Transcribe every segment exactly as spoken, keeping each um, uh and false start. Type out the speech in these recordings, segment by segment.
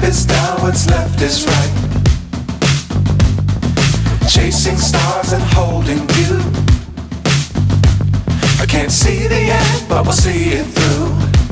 is down, what's left is right. Chasing stars and holding you. I can't see the end, but we'll see it through.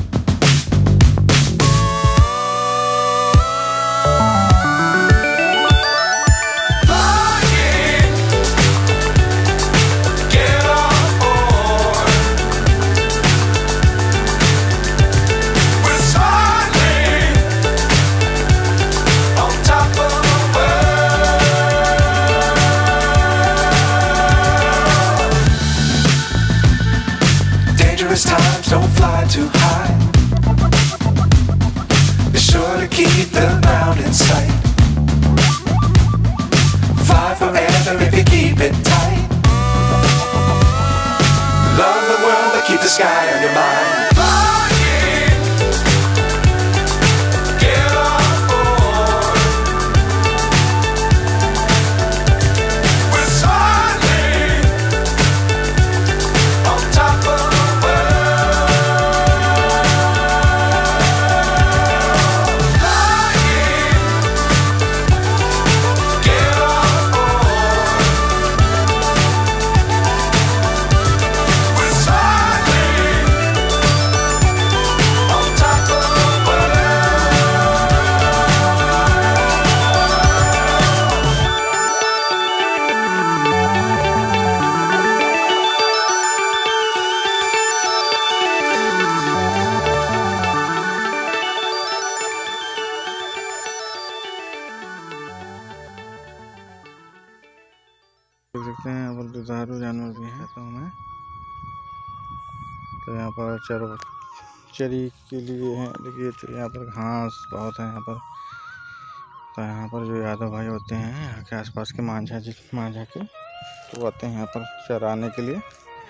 Times don't fly too high. Be sure to keep the ground in sight. Fly forever if you keep it tight. Love the world but keep the sky on your mind. देख सकते हैं यहाँ पर दुधारू जानवर भी है। तो मैं तो यहाँ पर चरो चरी के लिए है। देखिए तो यहाँ पर घास बहुत है यहाँ पर। तो यहाँ पर जो यादव भाई होते हैं यहाँ के आसपास के मांझा जी मांझा के तो आते हैं यहाँ पर चराने के लिए।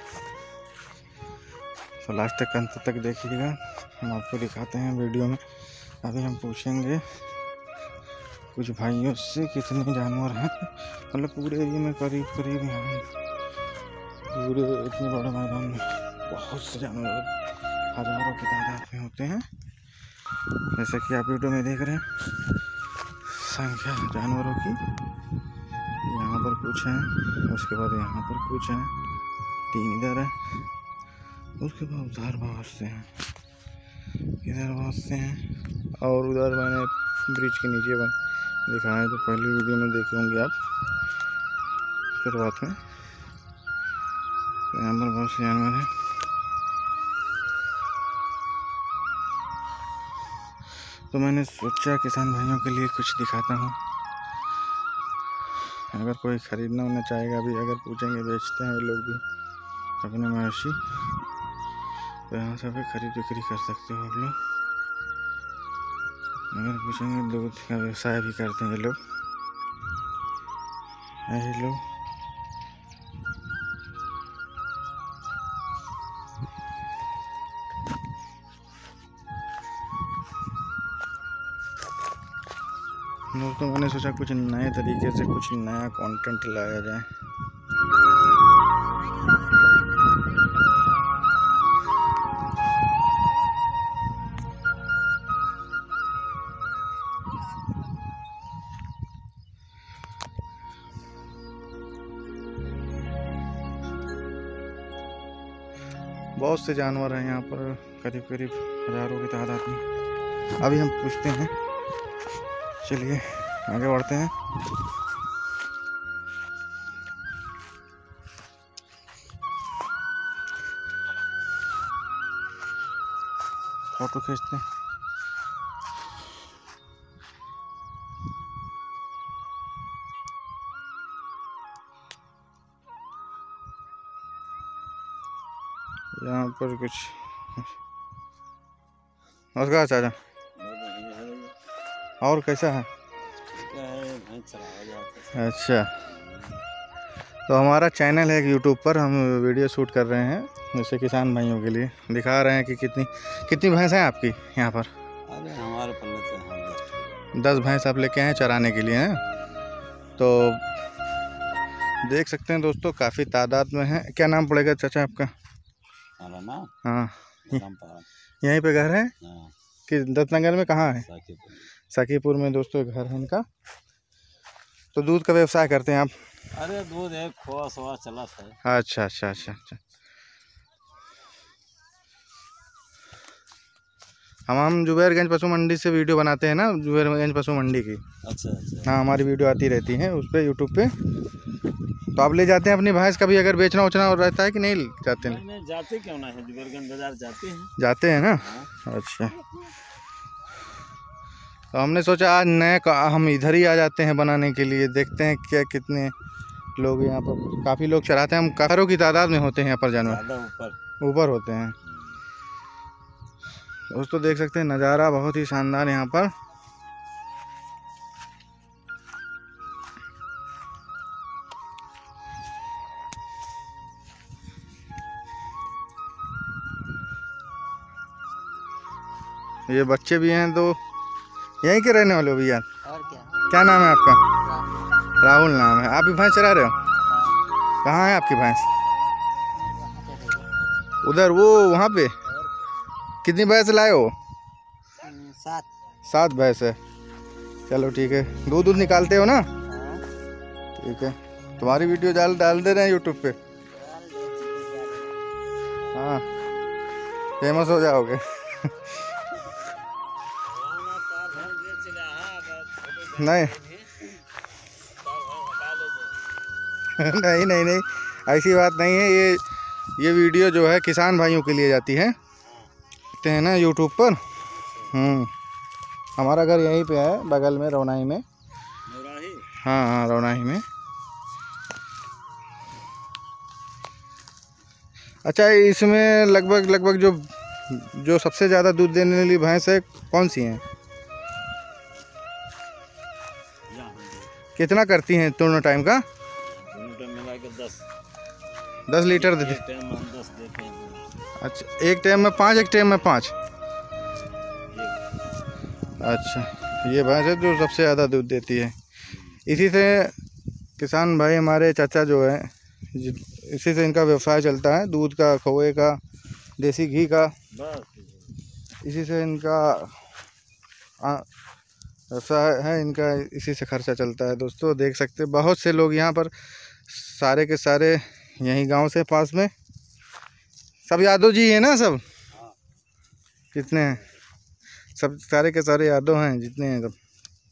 तो लास्ट तक अंत तक देखिएगा, हम आपको दिखाते हैं वीडियो में। अभी हम पूछेंगे कुछ भाइयों से कितने जानवर हैं, मतलब पूरे एरिया में करीब करीब यहाँ पूरे इतने बड़े मैदान में बहुत से जानवर हज़ारों की तादाद में होते हैं। जैसे कि आप वीडियो में देख रहे हैं संख्या जानवरों की। यहाँ पर कुछ हैं, उसके बाद यहाँ पर कुछ हैं, तीन इधर है, उसके बाद उधर बहुत से हैं, इधर बहुत से हैं, और उधर मैंने ब्रिज के नीचे बन दिखाया जो पहली वीडियो में देखे होंगे आप शुरुआत में। यहाँ पर बहुत से जानवर हैं। तो मैंने सोचा किसान भाइयों के लिए कुछ दिखाता हूँ। अगर कोई ख़रीदना होना चाहेगा भी, अगर पूछेंगे बेचते हैं लोग भी अपने मवेशी, तो यहाँ से भी खरीद बिक्री कर सकते हो आप लोग। अगर पूछेंगे दूध का व्यवसाय भी करते हैं लोग, यही लोग लोग तो मैंने सोचा कुछ नए तरीके से कुछ नया कंटेंट लाया जाए। बहुत से जानवर हैं यहाँ पर, करीब करीब हज़ारों की तादाद में। अभी हम पूछते हैं, चलिए आगे बढ़ते हैं। फोटो खींचते हैं। यहाँ पर कुछ नमस्कार चाचा, और कैसा है? अच्छा, तो हमारा चैनल है यूट्यूब पर, हम वीडियो शूट कर रहे हैं जैसे किसान भाइयों के लिए, दिखा रहे हैं कि कितनी कितनी भैंस हैं आपकी यहाँ पर। अरे हमारे पल्ले से दस भैंस आप लेके आए चराने के लिए हैं। तो देख सकते हैं दोस्तों काफ़ी तादाद में है। क्या नाम पड़ेगा चाचा आपका? नाम? हाँ, यहीं पे घर है कि दत्तनगर में? कहाँ है? सखीपुर में दोस्तों घर है इनका। तो दूध का व्यवसाय करते हैं आप? अरे दूध एक खोआ सोआ चला था। अच्छा अच्छा अच्छा अच्छा। हम हम जुबैरगंज पशु मंडी से वीडियो बनाते हैं ना, जुबैरगंज पशु मंडी की। अच्छा अच्छा। हाँ, हमारी वीडियो आती रहती है उस पर यूट्यूब पे। तो आप ले जाते हैं अपनी भैंस कभी अगर बेचना उचना और रहता है कि नहीं जाते हैं? नहीं, नहीं जाते क्यों ना है, जुबैरगंज बाजार जाते हैं। जाते हैं ना। हाँ। अच्छा, तो हमने सोचा आज नए हम इधर ही आ जाते हैं बनाने के लिए, देखते हैं क्या कितने लोग यहाँ पर। काफ़ी लोग चराते हैं, हम कारों की तादाद में होते हैं यहाँ पर जानवर, ऊपर ऊपर होते हैं। दोस्तों देख सकते हैं नज़ारा बहुत ही शानदार यहाँ पर। ये बच्चे भी हैं, तो यहीं के रहने वाले हो भी यार? और क्या? क्या नाम है आपका? राहुल। राहुल नाम है। आप भी भैंस चरा रहे हो? हाँ। कहाँ है आपकी भैंस? वहाँ पे देखो। उधर वो वहाँ पे? कितनी भैंस लाए हो? हम्म, सात। सात भैंस है। चलो ठीक है। दूध दूध निकालते हो ना? हाँ। ठीक है, तुम्हारी वीडियो डाल डाल दे रहे हैं यूट्यूब पे। हाँ, फेमस हो जाओगे। नहीं नहीं नहीं नहीं ऐसी बात नहीं है। ये ये वीडियो जो है किसान भाइयों के लिए जाती है, देखते हैं ना यूट्यूब पर। हम्म हमारा घर यहीं पे है बगल में, रौनाही में। हाँ हाँ, रौनाही में। अच्छा, इसमें लगभग लगभग जो जो सबसे ज़्यादा दूध देने वाली भैंस है कौन सी हैं? कितना करती हैं दोनों टाइम का? दोनों टाइम मिला के दस दस लीटर देती? एक टाइम हम दस देते हैं। अच्छा, एक टाइम में पाँच, एक टाइम में पाँच? अच्छा, ये भैंस है जो सबसे ज़्यादा दूध देती है। इसी से किसान भाई हमारे चाचा जो है, इसी से इनका व्यवसाय चलता है, दूध का, खोए का, देसी घी का। इसी से इनका व्यवसाय है इनका, इसी से खर्चा चलता है। दोस्तों देख सकते हैं बहुत से लोग यहाँ पर, सारे के सारे यहीं गांव से पास में। सब यादव जी हैं ना सब? कितने हैं? सब सारे के सारे यादव हैं जितने हैं सब।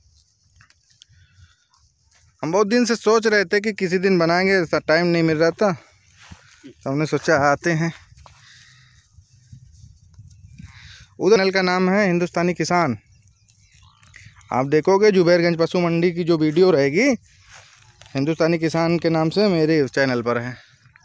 हम बहुत दिन से सोच रहे थे कि किसी दिन बनाएंगे, टाइम नहीं मिल रहा था, तो हमने सोचा आते हैं। उधर चैनल का नाम है हिंदुस्तानी किसान। आप देखोगे जुबैरगंज पशु मंडी की जो वीडियो रहेगी, हिंदुस्तानी किसान के नाम से मेरे चैनल पर है।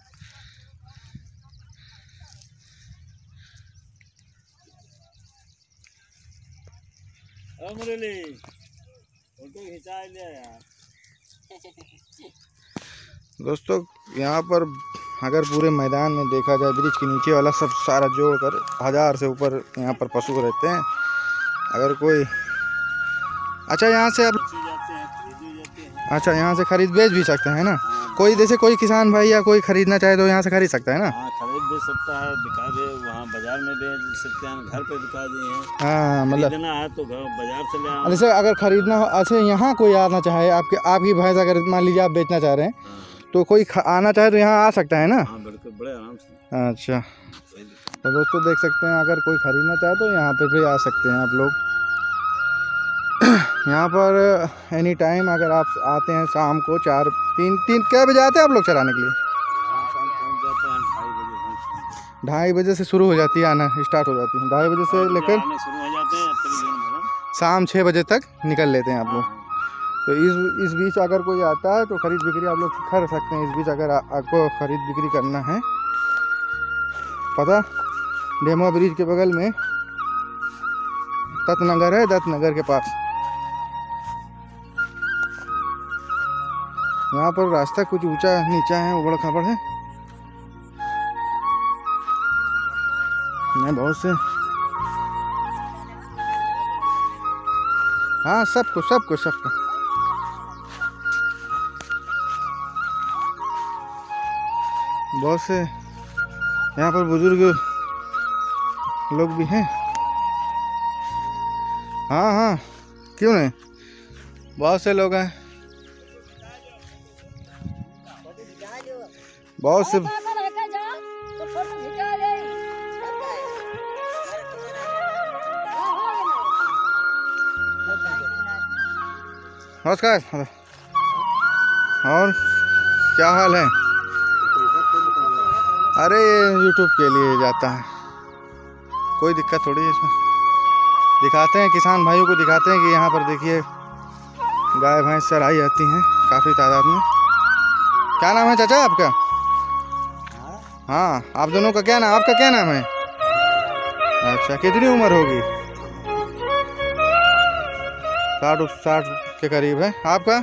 दोस्तों यहाँ पर अगर पूरे मैदान में देखा जाए, ब्रिज के नीचे वाला सब सारा जोड़कर हज़ार से ऊपर यहाँ पर पशु रहते हैं। अगर कोई, अच्छा यहाँ से आप, अच्छा यहाँ से खरीद बेच भी सकते हैं ना? कोई जैसे कोई किसान भाई या कोई खरीदना चाहे तो यहाँ से खरीद सकता है ना? हाँ, खरीद भी सकता है, बिका भी, वहाँ बाजार में बेच सकते हैं, घर पे बिका दिए हैं। हाँ, मतलब खरीदना है तो घर बाजार से ले आओ। जैसे अगर खरीदना हो, अच्छा यहाँ कोई आना चाहे, आपके आपकी भैंस अगर मान लीजिए आप बेचना चाह रहे हैं, तो कोई आना चाहे तो यहाँ आ सकता है ना? हाँ बिल्कुल, बड़े आराम से। अच्छा, तो दोस्तों देख सकते हैं अगर कोई ख़रीदना चाहे तो यहाँ पे भी आ सकते हैं आप लोग। यहाँ पर एनी टाइम अगर आप आते हैं शाम को चार तीन तीन क्या बजे आते हैं आप लोग चराने के लिए? ढाई बजे से शुरू हो जाती है, आना स्टार्ट हो जाती है ढाई बजे से लेकर शुरू हो जाते हैं, शाम छः बजे तक निकल लेते हैं आप लोग। तो इस इस बीच अगर कोई आता है तो खरीद बिक्री आप लोग कर सकते हैं। इस बीच अगर आ, आपको खरीद बिक्री करना है, पता डेमो ब्रिज के बगल में दत्तनगर है, दत्तनगर के पास। यहाँ पर रास्ता कुछ ऊंचा नीचा है, उबड़ खाबड़ है। मैं बहुत से, हाँ सबको सबको सबको बहुत से यहाँ पर बुजुर्ग लोग भी हैं। हाँ हाँ क्यों नहीं, बहुत से लोग हैं, बहुत से। नमस्कार। और क्या हाल है? अरे यूट्यूब के लिए जाता है, कोई दिक्कत थोड़ी है इसमें। दिखाते हैं, किसान भाइयों को दिखाते हैं कि यहाँ पर देखिए गाय भैंस चराई जाती हैं काफ़ी तादाद में। क्या नाम है चाचा आपका? हाँ, आप दोनों का क्या नाम, आपका क्या नाम है? अच्छा, कितनी उम्र होगी? साठ साठ के करीब है। आपका?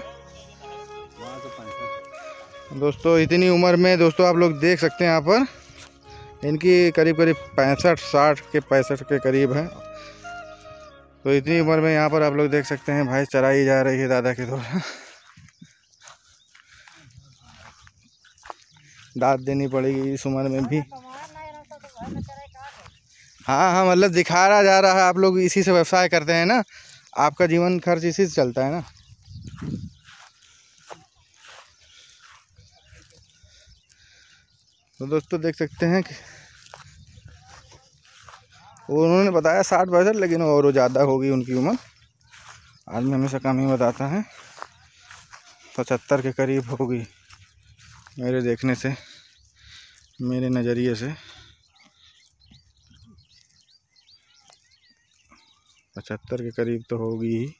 दोस्तों इतनी उम्र में, दोस्तों आप लोग देख सकते हैं यहाँ पर इनकी करीब करीब पैंसठ साठ के पैंसठ के करीब है। तो इतनी उम्र में यहाँ पर आप लोग देख सकते हैं भाई चराई जा रही है दादा के द्वारा। दाद देनी पड़ेगी इस उम्र में भी। हाँ हाँ, मतलब दिखाया जा रहा है, आप लोग इसी से व्यवसाय करते हैं ना, आपका जीवन खर्च इसी से चलता है ना। तो दोस्तों देख सकते हैं कि उन्होंने बताया साठ पैंसठ, लेकिन और ज़्यादा होगी उनकी उम्र। आदमी हमेशा कम ही बताता है, पचहत्तर के करीब होगी मेरे देखने से, मेरे नज़रिए से पचहत्तर के करीब तो होगी ही।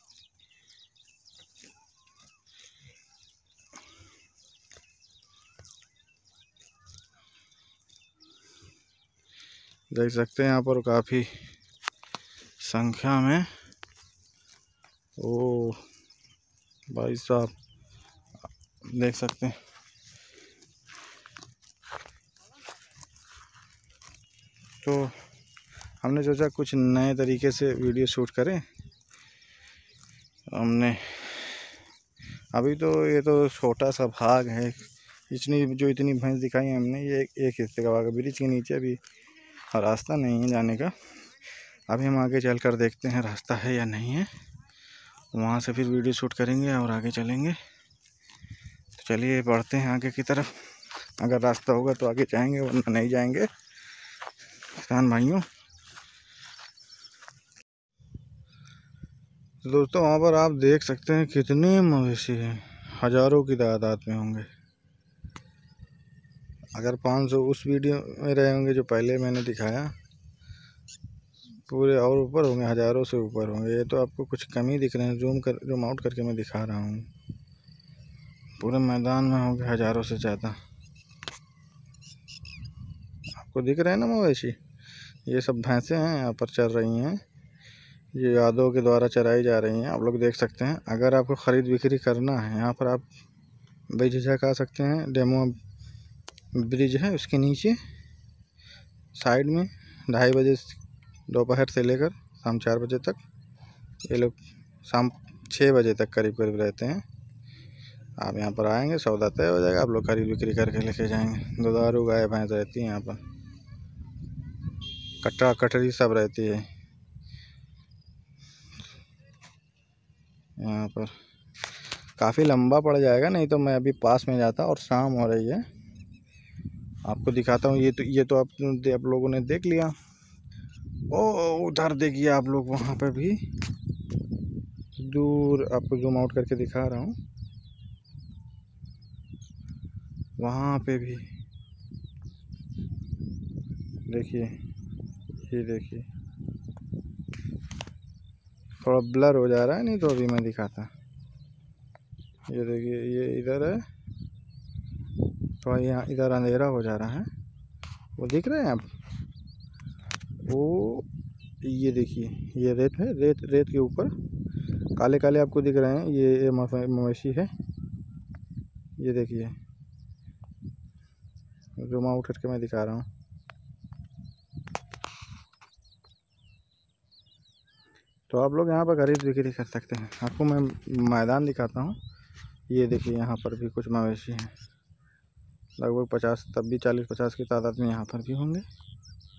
देख सकते हैं यहाँ पर काफ़ी संख्या में। ओ भाई साहब देख सकते हैं। तो हमने सोचा कुछ नए तरीके से वीडियो शूट करें। हमने अभी तो ये तो छोटा सा भाग है, इतनी जो इतनी भैंस दिखाई हमने, ये एक हिस्से का भाग है। ब्रिज के नीचे अभी रास्ता नहीं है जाने का, अभी हम आगे चल कर देखते हैं रास्ता है या नहीं है, वहाँ से फिर वीडियो शूट करेंगे और आगे चलेंगे। तो चलिए बढ़ते हैं आगे की तरफ, अगर रास्ता होगा तो आगे जाएंगे वरना नहीं जाएंगे किसान भाइयों। तो दोस्तों वहाँ पर आप देख सकते हैं कितने मवेशी हैं, हज़ारों की तादाद में होंगे। अगर पाँच सौ उस वीडियो में रहे होंगे जो पहले मैंने दिखाया, पूरे और ऊपर होंगे, हज़ारों से ऊपर होंगे। ये तो आपको कुछ कम ही दिख रहे हैं, जूम कर जूम आउट करके मैं दिखा रहा हूँ। पूरे मैदान में होंगे हज़ारों से ज़्यादा। आपको दिख रहे हैं ना मवेशी, ये सब भैंसें हैं यहाँ पर चर रही हैं, ये यादों के द्वारा चराई जा रही हैं। आप लोग देख सकते हैं। अगर आपको ख़रीद बिक्री करना है यहाँ पर आप बेझिझक आ सकते हैं। डेमो ब्रिज है, उसके नीचे साइड में ढाई बजे दोपहर से लेकर शाम चार बजे तक, ये लोग शाम छः बजे तक करीब करीब रहते हैं। आप यहाँ पर आएंगे, सौदा तय हो जाएगा, आप लोग खरीद बिक्री करके लेके जाएंगे। दुधारू गाय भैंस रहती है यहाँ पर, कटरा कटरी सब रहती है यहाँ पर। काफ़ी लंबा पड़ जाएगा, नहीं तो मैं अभी पास में जाता और शाम हो रही है, आपको दिखाता हूँ। ये तो ये तो आप आप लोगों ने देख लिया। ओ उधर देखिए आप लोग, वहाँ पे भी दूर आपको जूम आउट करके दिखा रहा हूँ, वहाँ पे भी देखिए, ये देखिए थोड़ा ब्लर हो जा रहा है, नहीं तो अभी मैं दिखाता। ये देखिए, ये इधर है, थोड़ा यहाँ इधर अंधेरा हो जा रहा है, वो दिख रहे हैं आप, वो ये देखिए, ये रेत है, रेत रेत के ऊपर काले काले आपको दिख रहे हैं, ये मवेशी है। ये देखिए, जूम आउट करके मैं दिखा रहा हूँ। तो आप लोग यहाँ पर खरीद बिक्री कर सकते हैं। आपको मैं मैदान दिखाता हूँ। ये देखिए, यहाँ पर भी कुछ मवेशी हैं, लगभग पचास, तब भी चालीस पचास की तादाद में यहाँ पर भी होंगे।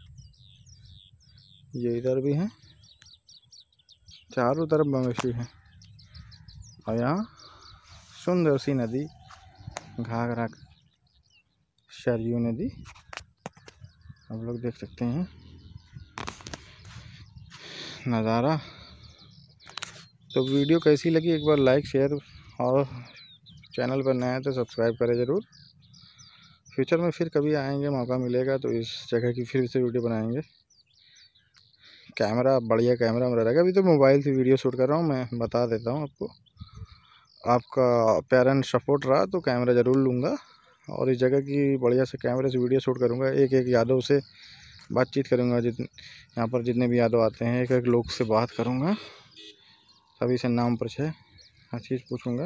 ये इधर भी हैं, चारों तरफ मवेशी हैं। और यहाँ सुंदर सी नदी, घाघरा सरयू नदी आप लोग देख सकते हैं नज़ारा। तो वीडियो कैसी लगी एक बार लाइक शेयर, और चैनल पर नया है तो सब्सक्राइब करें ज़रूर। फ्यूचर में फिर कभी आएंगे, मौका मिलेगा तो इस जगह की फिर से वीडियो बनाएंगे। कैमरा बढ़िया कैमरा मेरा रहेगा। अभी तो मोबाइल से वीडियो शूट कर रहा हूँ, मैं बता देता हूँ आपको। आपका प्यार एंड सपोर्ट रहा तो कैमरा ज़रूर लूँगा और इस जगह की बढ़िया से कैमरे से वीडियो शूट करूँगा। एक एक यादव से बातचीत करूँगा, जितने यहाँ पर जितने भी यादव आते हैं एक एक लोग से बात करूँगा, सभी से नाम परिचय हर चीज़ पूछूँगा।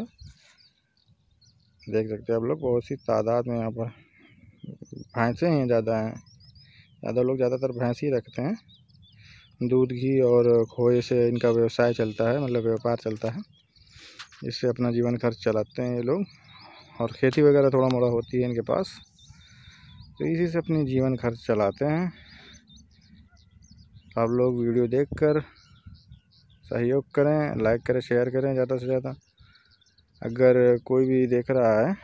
देख सकते हैं आप लोग बहुत सी तादाद में यहाँ पर भैंसें हैं, ज़्यादा हैं। यादव लोग ज़्यादातर भैंस ही रखते हैं। दूध घी और खोए से इनका व्यवसाय चलता है, मतलब व्यापार चलता है। इससे अपना जीवन खर्च चलाते हैं ये लोग, और खेती वगैरह थोड़ा मोड़ा होती है इनके पास, तो इसी से अपनी जीवन खर्च चलाते हैं। आप लोग वीडियो देखकर सहयोग करें, लाइक करें, शेयर करें ज़्यादा से ज़्यादा। अगर कोई भी देख रहा है,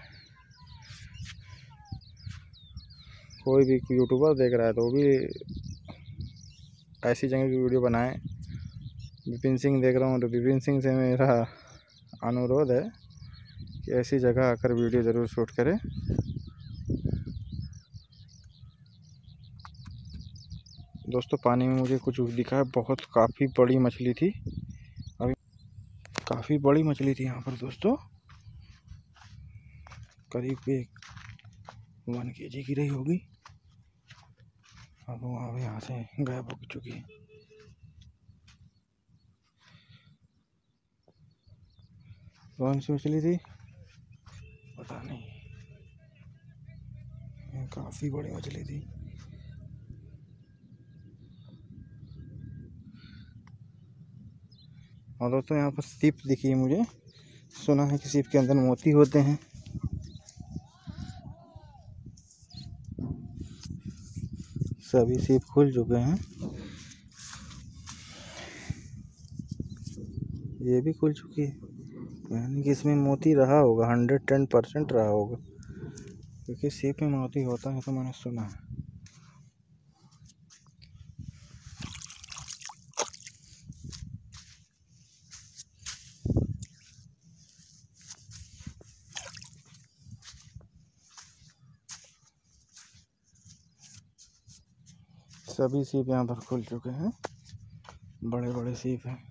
कोई भी यूट्यूबर देख रहा है तो वो भी ऐसी जगह की वीडियो बनाएं। विपिन सिंह देख रहा हूँ तो विपिन सिंह से मेरा अनुरोध है कि ऐसी जगह आकर वीडियो ज़रूर शूट करें। दोस्तों पानी में मुझे कुछ दिखा है, बहुत काफ़ी बड़ी मछली थी। अभी काफ़ी बड़ी मछली थी यहाँ पर दोस्तों, करीब एक वन के जी की रही होगी। अब वो अब यहाँ से गायब हो चुकी है। कौन सी मछली थी पता नहीं, काफ़ी बड़ी मछली थी। और दोस्तों यहाँ पर सीप दिखी है मुझे, सुना है कि सीप के अंदर मोती होते हैं। सभी सीप खुल चुके हैं, ये भी खुल चुकी है, यानी कि इसमें मोती रहा होगा, हंड्रेड टेन परसेंट रहा होगा, क्योंकि सीप में मोती होता है तो मैंने सुना है। सभी सीप यहाँ पर खुल चुके हैं, बड़े बड़े सीप हैं।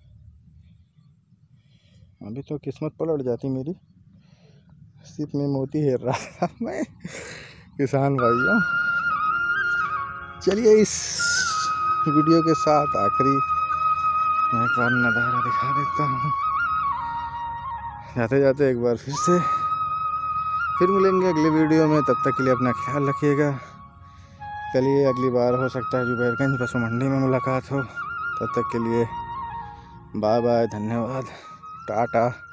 अभी तो किस्मत पलट जाती मेरी, सीप में मोती हेर रहा था मैं। किसान भाइयों, चलिए इस वीडियो के साथ आखिरी मैं एक बार नज़ारा दिखा देता हूँ। जाते जाते एक बार फिर से फिर मिलेंगे अगली वीडियो में। तब तक के लिए अपना ख्याल रखिएगा। चलिए अगली बार हो सकता है जुबैरगंज पशु मंडी में मुलाकात हो। तब तक के लिए बाय बाय, धन्यवाद, टाटा।